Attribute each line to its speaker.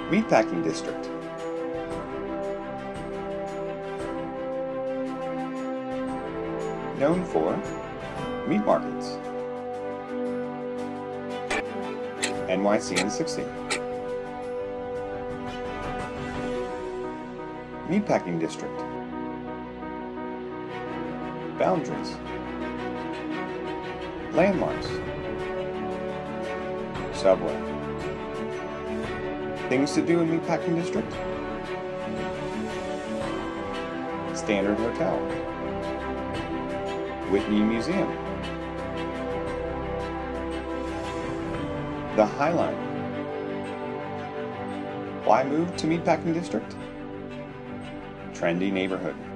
Speaker 1: Meatpacking District. Known for meat markets. NYC and 60. Meatpacking District. Boundaries. Landmarks. Subway. Things to do in Meatpacking District. Standard Hotel. Whitney Museum. The High Line. Why move to Meatpacking District? Trendy neighborhood.